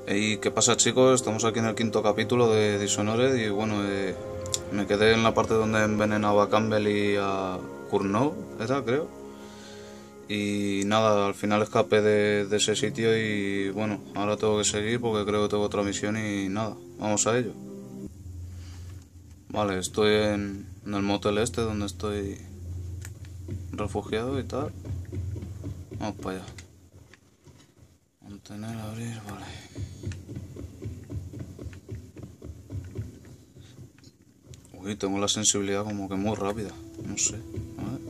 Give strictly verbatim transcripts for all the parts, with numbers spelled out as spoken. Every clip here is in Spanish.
¿Y qué pasa, chicos? Estamos aquí en el quinto capítulo de Dishonored y bueno, eh, me quedé en la parte donde envenenaba a Campbell y a Cournot, era, creo. Y nada, al final escapé de, de ese sitio y bueno, ahora tengo que seguir porque creo que tengo otra misión y nada, vamos a ello. Vale, estoy en, en el motel este donde estoy refugiado y tal. Vamos para allá. Mantener, abrir, vale. Uy, tengo la sensibilidad como que muy rápida. No sé. A ver.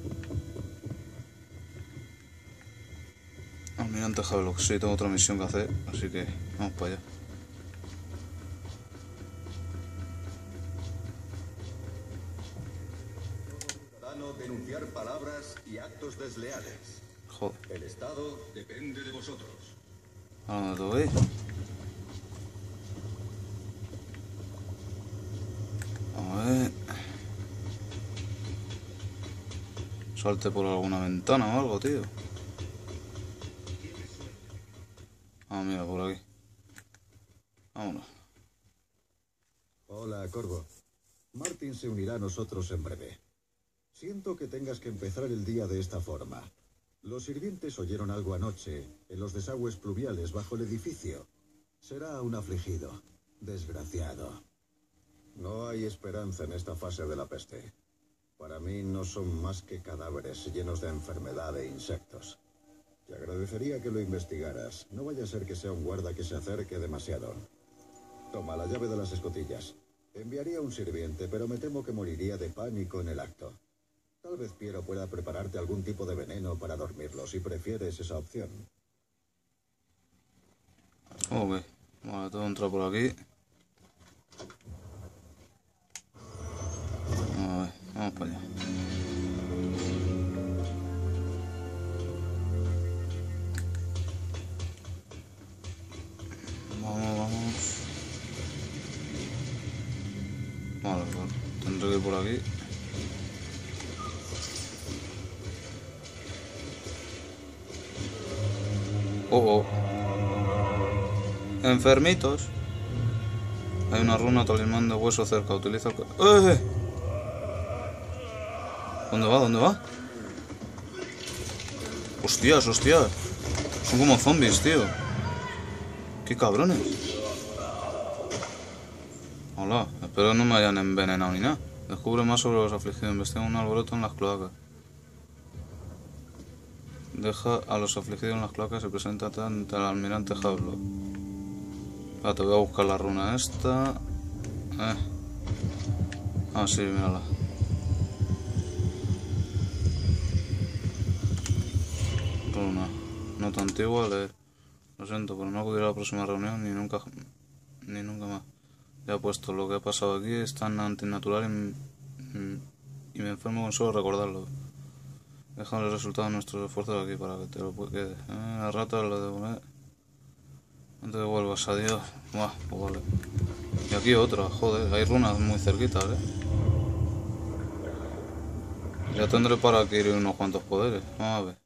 Almirante Havelock, sí, tengo otra misión que hacer, así que vamos para allá. Ciudadano denunciar palabras y actos desleales. Joder. El Estado depende de vosotros. ¿A dónde te voy? A ver. Salte por alguna ventana o algo, tío. Ah, mira, por aquí. Vámonos. Hola, Corvo. Martin se unirá a nosotros en breve. Siento que tengas que empezar el día de esta forma. Los sirvientes oyeron algo anoche en los desagües pluviales bajo el edificio. Será un afligido. Desgraciado. No hay esperanza en esta fase de la peste. Para mí no son más que cadáveres llenos de enfermedad e insectos. Te agradecería que lo investigaras. No vaya a ser que sea un guarda que se acerque demasiado. Toma la llave de las escotillas. Enviaría un sirviente, pero me temo que moriría de pánico en el acto. Tal vez Piero pueda prepararte algún tipo de veneno para dormirlo, si prefieres esa opción. Ok. Vale, tengo que entrar por aquí. A ver, vamos para allá. Vamos, vamos. Vale, pues tendré que ir por aquí. Oh, oh. Enfermitos. Hay una runa talismán de hueso cerca. Utiliza el... ¡Eh! ¿Dónde va? ¿Dónde va? Hostias, hostias. Son como zombies, tío. Qué cabrones. Hola, espero que no me hayan envenenado ni nada. Descubre más sobre los afligidos. Investiga un alboroto en las cloacas. Deja a los afligidos en las cloacas y se presenta ante el almirante Havelock. Ah, te voy a buscar la runa esta. Eh. Ah, sí, mírala. Runa. Nota antigua, leer. Lo siento, pero no acudiré a la próxima reunión ni nunca, ni nunca más. Ya he puesto lo que ha pasado aquí, es tan antinatural y, y me enfermo con solo recordarlo. Déjame el resultado de nuestros esfuerzos aquí para que te lo quede. Eh, la rata lo devolveré. Antes que vuelvas, adiós. Buah, pues vale. Y aquí otra, joder, hay runas muy cerquitas, eh. Ya tendré para adquirir unos cuantos poderes. Vamos a ver.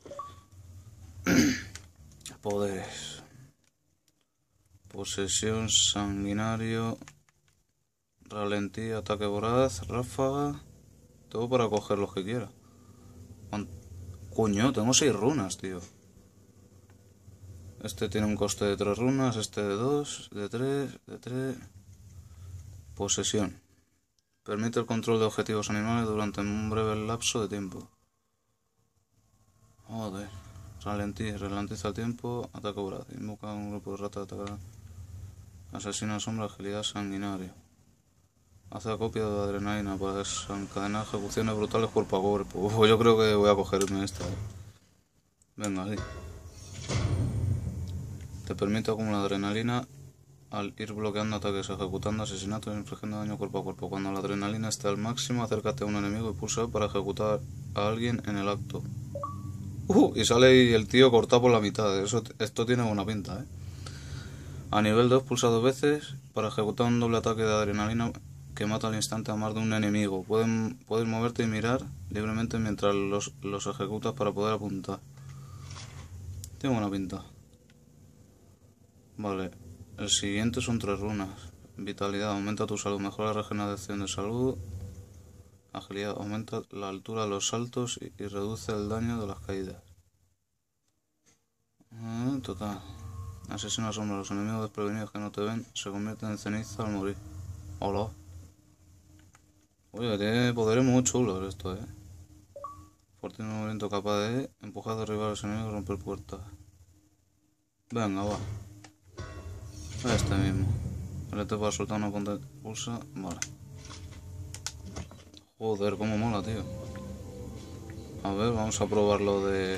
Poderes. Posesión, sanguinario, ralentí, ataque voraz, ráfaga. Todo para coger los que quiera. Coño, tengo seis runas, tío. Este tiene un coste de tres runas, este de dos, de tres, de tres. Posesión. Permite el control de objetivos animales durante un breve lapso de tiempo. Joder. Ralentí, ralentiza el tiempo, ataque voraz. Invoca un grupo de ratas de atacar. Asesina sombra, agilidad, sanguinario. Hace acopio de adrenalina para desencadenar ejecuciones brutales cuerpo a cuerpo. Pues yo creo que voy a cogerme esta. ¿eh? Venga, sí. Te permite acumular adrenalina al ir bloqueando ataques, ejecutando asesinatos e infligiendo daño cuerpo a cuerpo. Cuando la adrenalina esté al máximo, acércate a un enemigo y pulsa para ejecutar a alguien en el acto. Uh, y sale ahí el tío cortado por la mitad. Eso, esto tiene buena pinta, ¿eh? A nivel dos, pulsa dos veces para ejecutar un doble ataque de adrenalina que mata al instante a más de un enemigo. Pueden, puedes moverte y mirar libremente mientras los, los ejecutas para poder apuntar. Tiene buena pinta. Vale, el siguiente son tres runas. Vitalidad, aumenta tu salud, mejora la regeneración de salud. Agilidad, aumenta la altura de los saltos y, y reduce el daño de las caídas. Eh, total. Asesina a sombra, los enemigos desprevenidos que no te ven se convierten en ceniza al morir. Hola. Oye, tiene poderes muy chulos esto, eh. Fuerte movimiento capaz de empujar, derribar a los enemigos y romper puertas. Venga, va. Este mismo. El T para soltar una punta pulsa. Vale. Joder, cómo mola, tío. A ver, vamos a probar lo de...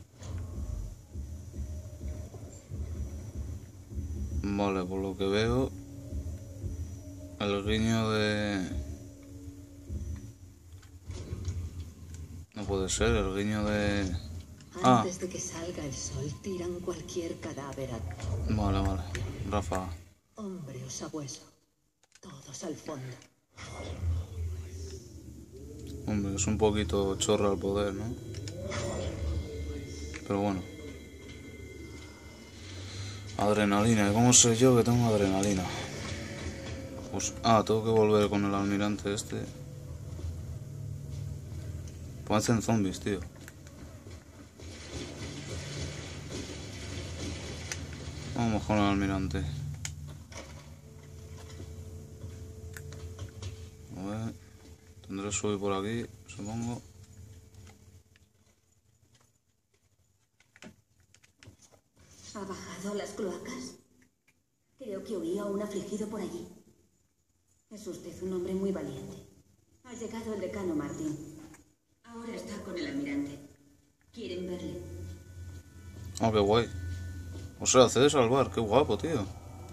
Vale, por lo que veo, el guiño de... No puede ser, el guiño de... Ah. Antes de que salga el sol, tiran cualquier cadáver a... Vale, vale. Rafa. Hombre o sabueso. Todos al fondo. Hombre, es un poquito chorra el poder, ¿no? Pero bueno. Adrenalina. ¿Cómo sé yo que tengo adrenalina? Pues... Ah, tengo que volver con el almirante este. Parecen zombies, tío. Vamos con el almirante. A ver. Tendré que subir por aquí, supongo. ¿Ha bajado a las cloacas? Creo que oía a un afligido por allí. Es usted un hombre muy valiente. Ha llegado el decano Martín. Ahora está con el almirante. ¿Quieren verle? Oh, qué guay. O sea, accedes al bar, qué guapo, tío.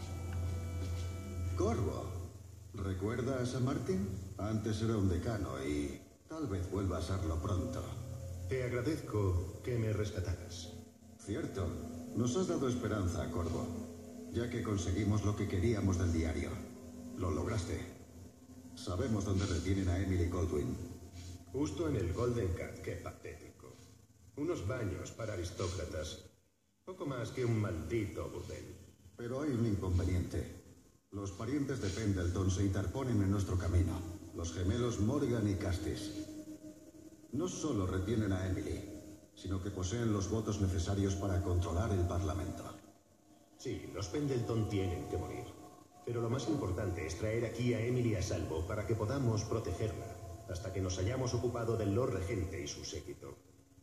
Corvo, ¿recuerdas a Martín? Antes era un decano y tal vez vuelva a serlo pronto. Te agradezco que me rescataras. Cierto, nos has dado esperanza, Corvo, ya que conseguimos lo que queríamos del diario. Lo lograste. Sabemos dónde retienen a Emily Goldwyn. Justo en el Golden Cat, qué patético. Unos baños para aristócratas. Poco más que un maldito burdel. Pero hay un inconveniente. Los parientes de Pendleton se interponen en nuestro camino. Los gemelos Morgan y Castis. No solo retienen a Emily, sino que poseen los votos necesarios para controlar el Parlamento. Sí, los Pendleton tienen que morir. Pero lo más importante es traer aquí a Emily a salvo para que podamos protegerla, hasta que nos hayamos ocupado del Lord Regente y su séquito.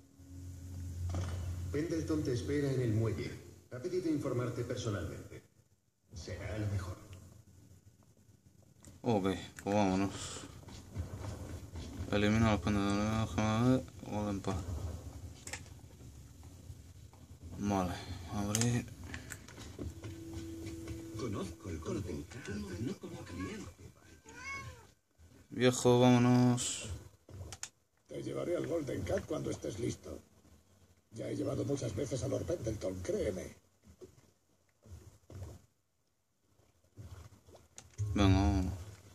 Pendleton te espera en el muelle. Ha pedido informarte personalmente. Será lo mejor. Ok, pues vámonos. Elimina los pendedores de Golden Path. Vale, abrir. Conozco el Golden Cat, no como cliente. Viejo, vámonos. Te llevaré al Golden Cat cuando estés listo. Ya he llevado muchas veces a Lord Pendleton, créeme. Venga, vámonos.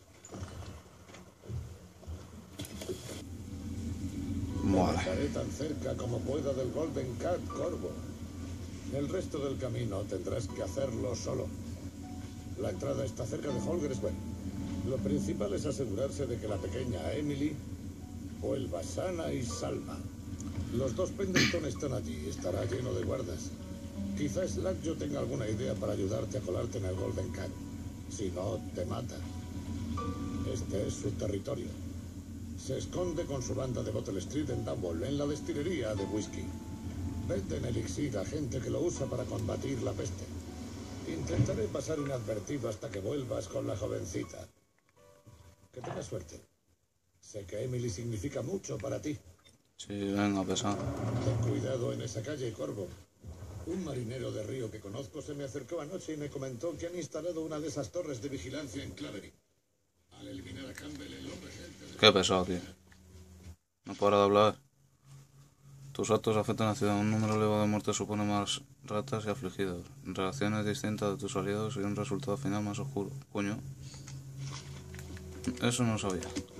Vale. Estaré tan cerca como pueda del Golden Cat, Corvo. El resto del camino tendrás que hacerlo solo. La entrada está cerca de Holgerswen. Lo principal es asegurarse de que la pequeña Emily vuelva sana y salva. Los dos Pendleton están allí, estará lleno de guardas. Quizá Slackjo tenga alguna idea para ayudarte a colarte en el Golden Cat. Si no, te mata. Este es su territorio. Se esconde con su banda de Bottle Street en Dunwall, en la destilería de whisky. Venden elixir a gente que lo usa para combatir la peste. Intentaré pasar inadvertido hasta que vuelvas con la jovencita. Que tengas suerte. Sé que Emily significa mucho para ti. Sí, venga, pesado. Ten cuidado en esa calle, Corvo. Un marinero de río que conozco se me acercó anoche y me comentó que han instalado una de esas torres de vigilancia en Clavering. Al eliminar a Campbell, el hombre gente... Qué pesado, tío. No para de hablar. Tus actos afectan a la ciudad. Un número elevado de muertes supone más ratas y afligidos. Reacciones distintas de tus aliados y un resultado final más oscuro. Coño. Eso no sabía.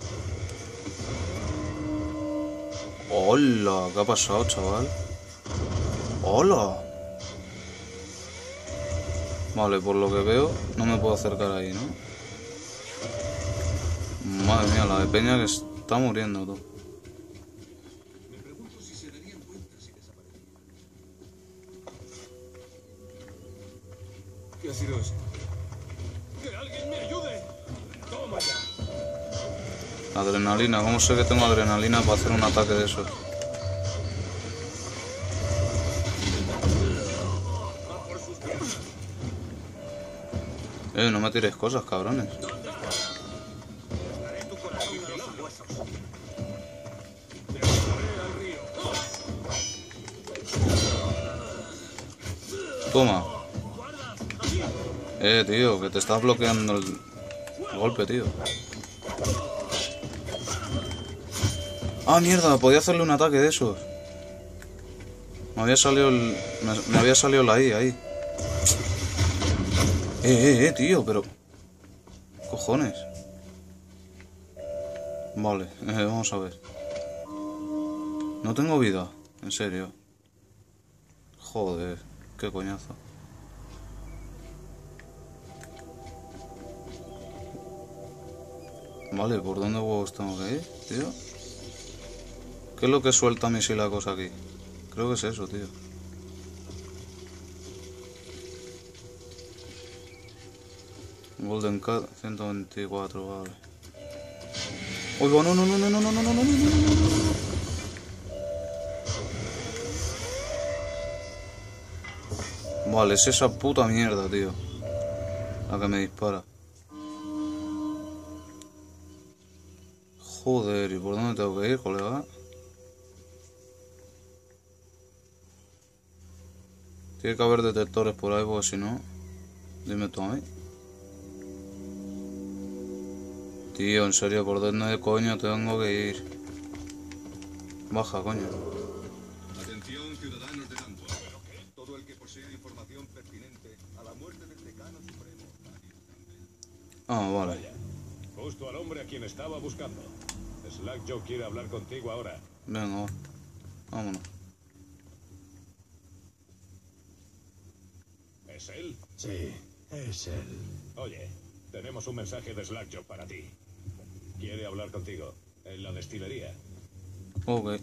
¡Hola! ¿Qué ha pasado, chaval? ¡Hola! Vale, por lo que veo, no me puedo acercar ahí, ¿no? Madre mía, la de peña que está muriendo, tú. Me pregunto si se darían cuenta si desaparecía. ¿Qué ha sido eso? ¡Que alguien me ayude! ¡Toma ya! Adrenalina, ¿cómo sé que tengo adrenalina para hacer un ataque de esos? Eh, no me tires cosas, cabrones. Toma. Eh, tío, que te estás bloqueando el, el golpe, tío. Ah, mierda, podía hacerle un ataque de esos. Me había salido el... Me, me había salido la I ahí. Eh, eh, eh, tío, pero... Cojones. Vale, eh, vamos a ver. No tengo vida, en serio. Joder, qué coñazo. Vale, ¿por dónde huevos tengo que ir, tío? ¿Qué es lo que suelta misilacos aquí? Creo que es eso, tío. Golden Cat ciento veinticuatro, vale. Oiga, no, no, no, no, no, no, no, no, no, no, no. Vale, es esa puta mierda, tío. La que me dispara. Joder, ¿y por dónde tengo que ir, colega? Tiene que haber detectores por ahí, porque si no... Dime tú a mí. Tío, en serio, ¿por dónde coño tengo que ir? Baja, coño. Atención, ciudadanos de Dantua. Todo el que posea información pertinente a la muerte del decano supremo. Ah, vale. Vaya, justo al hombre a quien estaba buscando. Slackjaw quiere hablar contigo ahora. Venga, va. Vámonos. ¿Es él? Sí, es él. Oye, tenemos un mensaje de Slackjaw para ti. Quiere hablar contigo en la destilería. Ok.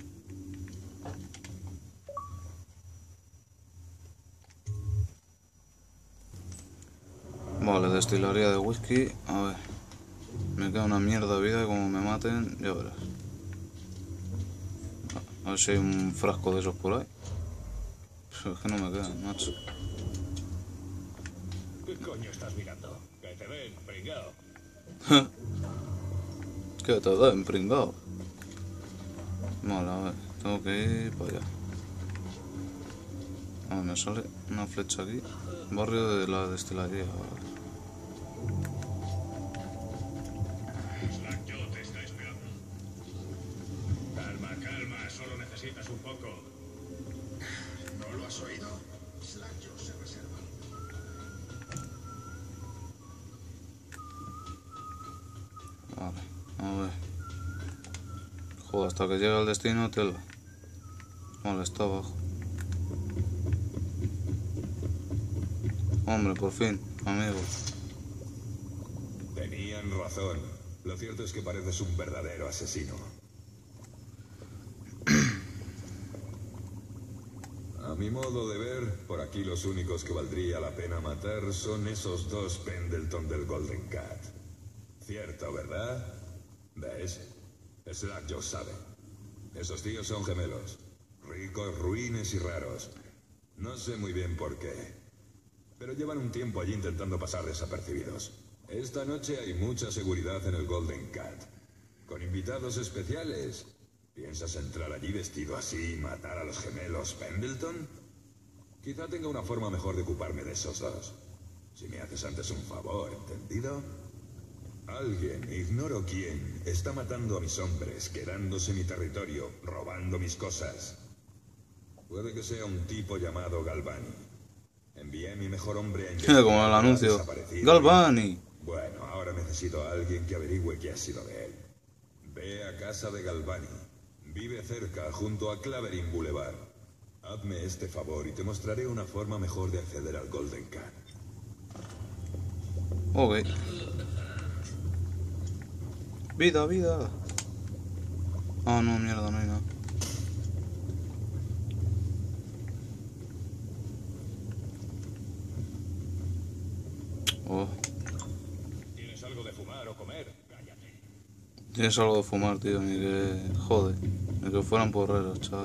Vale, destilería de whisky. A ver. Me queda una mierda de vida y como me maten, ya verás. A ver si hay un frasco de esos por ahí. Pero es que no me quedan, macho. ¿Qué coño estás mirando? Que te ven, pringao. ¿Qué te den, pringao? Vale, a ver, tengo que ir para allá. A ver, me sale una flecha aquí. Barrio de la destilería. Vale. Slackjaw te está esperando. Calma, calma, solo necesitas un poco. ¿No lo has oído? Slackjaw se reserva. Vale, a ver. Joder, hasta que llegue al destino, tela. Vale, está abajo. Hombre, por fin, amigo. Tenían razón. Lo cierto es que pareces un verdadero asesino. A mi modo de ver, por aquí los únicos que valdría la pena matar son esos dos Pendleton del Golden Cat. Cierto, ¿verdad? ¿Ves? Slackjaw sabe. Esos tíos son gemelos. Ricos, ruines y raros. No sé muy bien por qué. Pero llevan un tiempo allí intentando pasar desapercibidos. Esta noche hay mucha seguridad en el Golden Cat. Con invitados especiales. ¿Piensas entrar allí vestido así y matar a los gemelos Pendleton? Quizá tenga una forma mejor de ocuparme de esos dos. Si me haces antes un favor, ¿entendido? Alguien, ignoro quién, está matando a mis hombres, quedándose en mi territorio, robando mis cosas. Puede que sea un tipo llamado Galvani. Envié a mi mejor hombre a investigar. Como el anuncio. Desaparecido. Galvani. Bueno, ahora necesito a alguien que averigüe qué ha sido de él. Ve a casa de Galvani. Vive cerca, junto a Clavering Boulevard. Hazme este favor y te mostraré una forma mejor de acceder al Golden Cat. Ok. Vida, vida. Ah, no, mierda, no hay nada. Oh. ¿Tienes algo de fumar o comer? Cállate. Tienes algo de fumar, tío, ni que... Joder, ni que fueran porreros, chaval.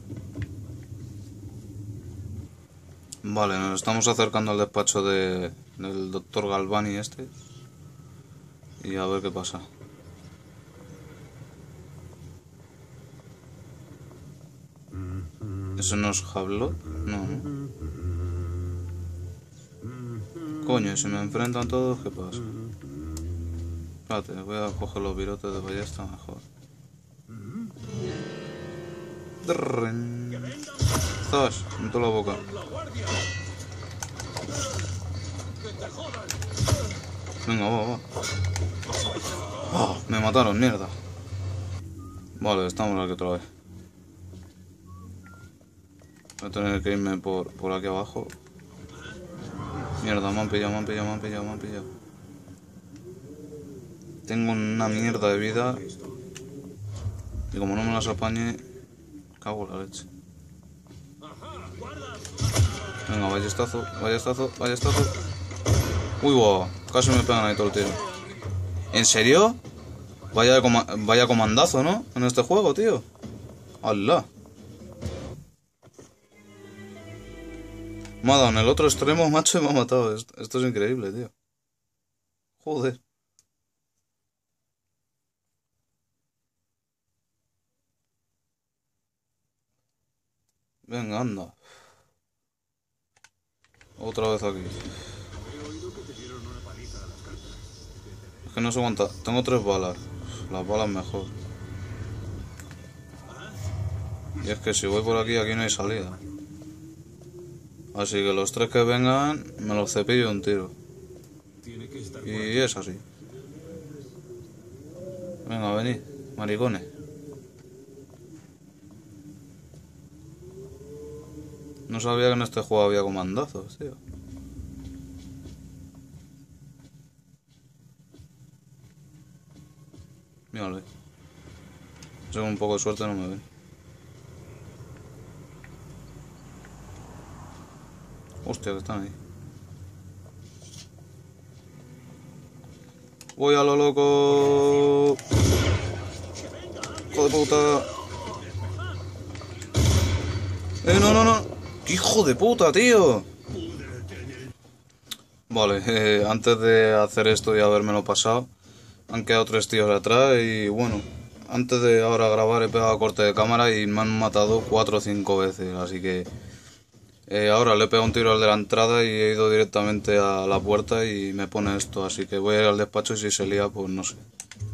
Vale, nos estamos acercando al despacho de, del doctor Galvani este. Y a ver qué pasa. ¿Eso no es Jablot? No, no. Coño, si me enfrentan todos, ¿qué pasa? Espérate, voy a coger los virotes de ballesta mejor. Zas, en toda la boca. Venga, va, va. Oh, me mataron, mierda. Vale, estamos aquí otra vez. Voy a tener que irme por, por aquí abajo. Mierda, me han pillado, me han pillado, me han pillado, me han pillado. Tengo una mierda de vida. Y como no me las apañe, cago en la leche. Venga, ballestazo, ballestazo, ballestazo. Uy, guau, casi me pegan ahí todo el tiro. ¿En serio? Vaya, coma vaya comandazo, ¿no? En este juego, tío. ¡Hala! Me ha dado en el otro extremo, macho, y me ha matado. Esto, esto es increíble, tío. Joder. Venga, anda. Otra vez aquí. Es que no sé cuántas. Tengo tres balas. Las balas mejor. Y es que si voy por aquí, aquí no hay salida. Así que los tres que vengan, me los cepillo un tiro. Y es así. Venga, venid, maricones. No sabía que en este juego había comandazos, tío. Mírale. Si con un poco de suerte no me ven. Hostia, que están ahí. Voy a lo loco. Hijo de puta. Eh, no, no, no. Hijo de puta, tío. Vale, eh, antes de hacer esto y habérmelo pasado, han quedado tres tíos atrás y bueno, antes de ahora grabar he pegado corte de cámara y me han matado cuatro o cinco veces, así que eh, ahora le he pegado un tiro al de la entrada y he ido directamente a la puerta y me pone esto, así que voy a ir al despacho y si se lía, pues no sé.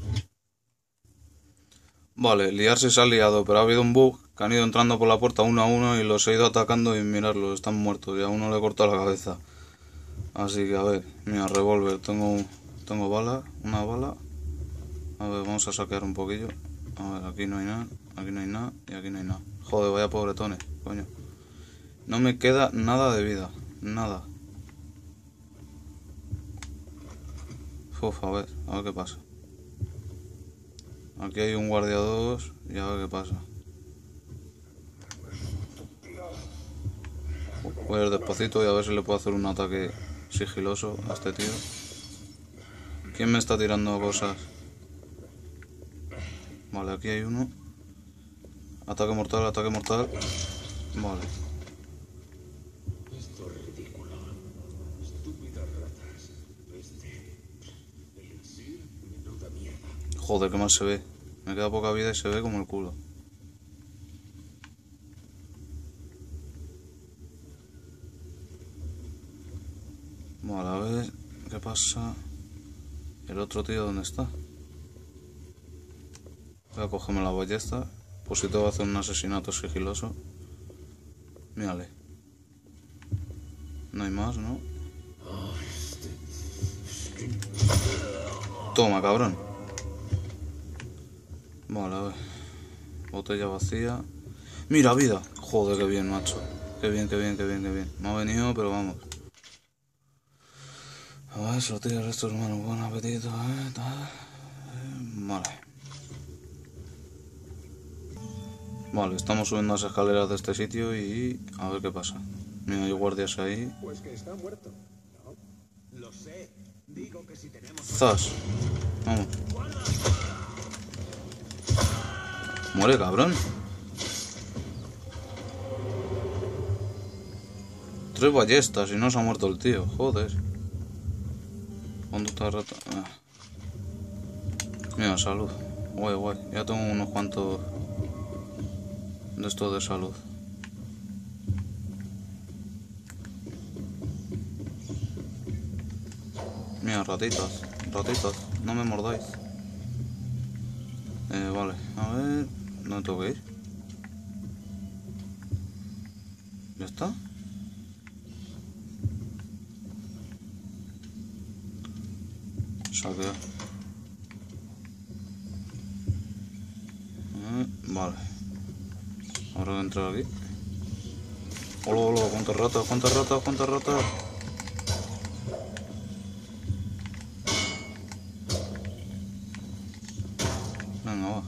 Vale, liarse se ha liado, pero ha habido un bug que han ido entrando por la puerta uno a uno y los he ido atacando y mirarlos, están muertos y a uno le he cortado la cabeza. Así que a ver, mira, revólver, tengo, tengo bala, una bala. A ver, vamos a saquear un poquillo. A ver, aquí no hay nada, aquí no hay nada y aquí no hay nada. Joder, vaya pobretones, coño. No me queda nada de vida, nada. Uf, a ver, a ver qué pasa. Aquí hay un guardia dos y a ver qué pasa. Voy a ir despacito y a ver si le puedo hacer un ataque sigiloso a este tío. ¿Quién me está tirando cosas? Vale, aquí hay uno. Ataque mortal, ataque mortal. Vale. Esto es ridículo. Estúpidas ratas. Este. Elixir, menuda mierda. Joder, qué mal se ve. Me queda poca vida y se ve como el culo. Vale, a ver qué pasa. ¿El otro tío dónde está? Voy a cogerme la ballesta. Por si te voy a hacer un asesinato sigiloso. Mírale. No hay más, ¿no? Toma, cabrón. Vale, a ver. Botella vacía. Mira, vida. Joder, qué bien, macho. Qué bien, qué bien, qué bien, qué bien. Me ha venido, pero vamos. A ver, se lo tira el resto de hermanos. Buen apetito, eh, tal. Eh, vale. Vale, estamos subiendo las escaleras de este sitio y a ver qué pasa. Mira, hay guardias ahí. Pues que está muerto. No. Lo sé. Digo que si tenemos... ¡Zas! Vamos. Muere, cabrón. Tres ballestas y no se ha muerto el tío. Joder. Conducta de rata. Ah. Mira, salud. Guay, guay. Ya tengo unos cuantos de estos de salud. Mira, ratitas. Ratitas. No me mordáis. Eh, vale. A ver... ¿Dónde tengo que ir? ¿Ya está? Saquea. Eh, vale. Ahora voy a entrar aquí. Hola, hola, cuántas ratas, cuántas ratas, cuántas ratas. Venga, va.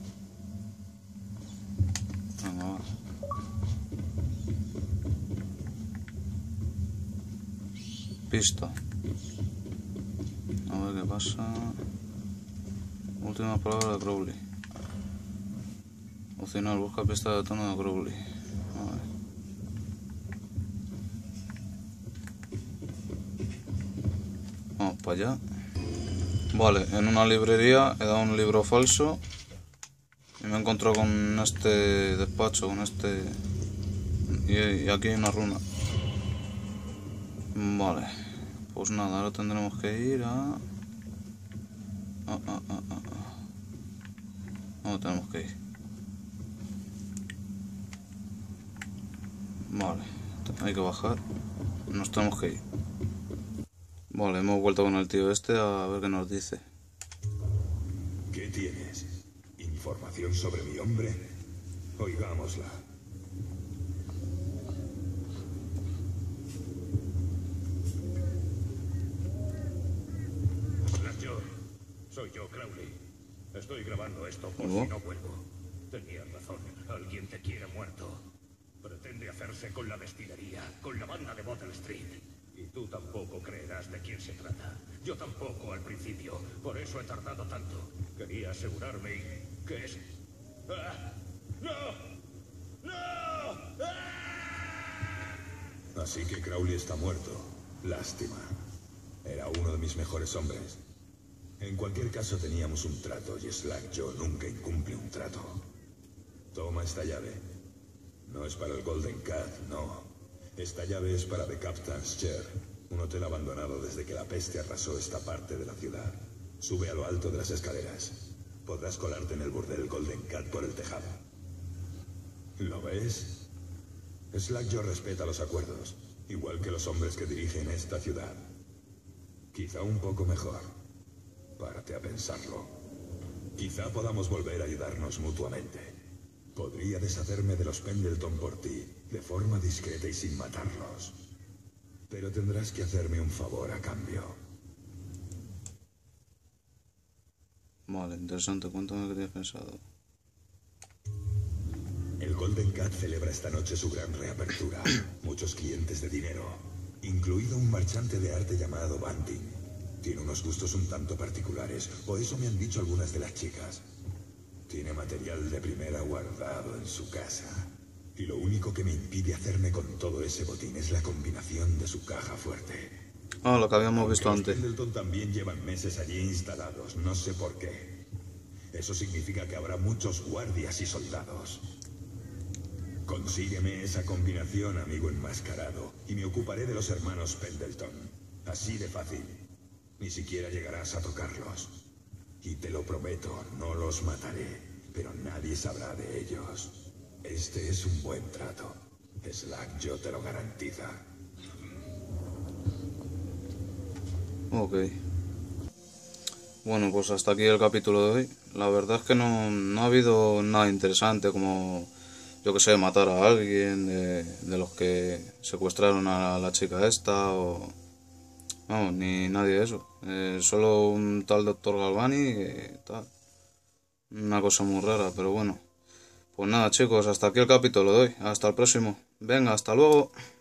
Venga, va. Pista. A ver qué pasa. Última palabra de Crowley. Opcional, busca pista de tono de Crowley. A ver. Vamos para allá. Vale, en una librería he dado un libro falso y me he encontrado con este despacho, con este... Y, y aquí hay una runa. Vale, pues nada, ahora tendremos que ir a... Ah, ah, ah, ah, ah. ¿Dónde tenemos que ir? Vale, hay que bajar. Nos tenemos que ir. Vale, hemos vuelto con el tío este a ver qué nos dice. ¿Qué tienes? ¿Información sobre mi hombre? Oigámosla. Yo, soy yo, Crowley. Estoy grabando esto por ¿Oh? si no vuelvo. Tenías razón. Alguien te quiere muerto. Pretende hacerse con la destilería, con la banda de Bottle Street. Y tú tampoco creerás de quién se trata. Yo tampoco al principio. Por eso he tardado tanto. Quería asegurarme y... ¿Qué es? ¡Ah! ¡No! ¡No! ¡Ah! Así que Crowley está muerto. Lástima. Era uno de mis mejores hombres. En cualquier caso teníamos un trato y Slack Joe nunca incumple un trato. Toma esta llave. No es para el Golden Cat, no. Esta llave es para The Captain's Chair, un hotel abandonado desde que la peste arrasó esta parte de la ciudad. Sube a lo alto de las escaleras. Podrás colarte en el burdel Golden Cat por el tejado. ¿Lo ves? Slack Joe respeta los acuerdos, igual que los hombres que dirigen esta ciudad. Quizá un poco mejor. Párate a pensarlo. Quizá podamos volver a ayudarnos mutuamente. Podría deshacerme de los Pendleton por ti, de forma discreta y sin matarlos. Pero tendrás que hacerme un favor a cambio. Vale, interesante. Cuéntame qué tienes pensado. El Golden Cat celebra esta noche su gran reapertura. Muchos clientes de dinero, incluido un marchante de arte llamado Bunting. Tiene unos gustos un tanto particulares, o eso me han dicho algunas de las chicas. Tiene material de primera guardado en su casa. Y lo único que me impide hacerme con todo ese botín es la combinación de su caja fuerte. Ah, lo que habíamos visto Aunque antes. Los Pendleton también llevan meses allí instalados, no sé por qué. Eso significa que habrá muchos guardias y soldados. Consígueme esa combinación, amigo enmascarado, y me ocuparé de los hermanos Pendleton. Así de fácil. Ni siquiera llegarás a tocarlos. Y te lo prometo, no los mataré, pero nadie sabrá de ellos. Este es un buen trato. Slack Joe te lo garantiza. Ok. Bueno, pues hasta aquí el capítulo de hoy. La verdad es que no, no ha habido nada interesante como, yo que sé, matar a alguien de, de los que secuestraron a la chica esta o... Vamos, ni nadie de eso. Eh, solo un tal doctor Galvani y tal. Una cosa muy rara, pero bueno. Pues nada, chicos, hasta aquí el capítulo de hoy. Hasta el próximo. Venga, hasta luego.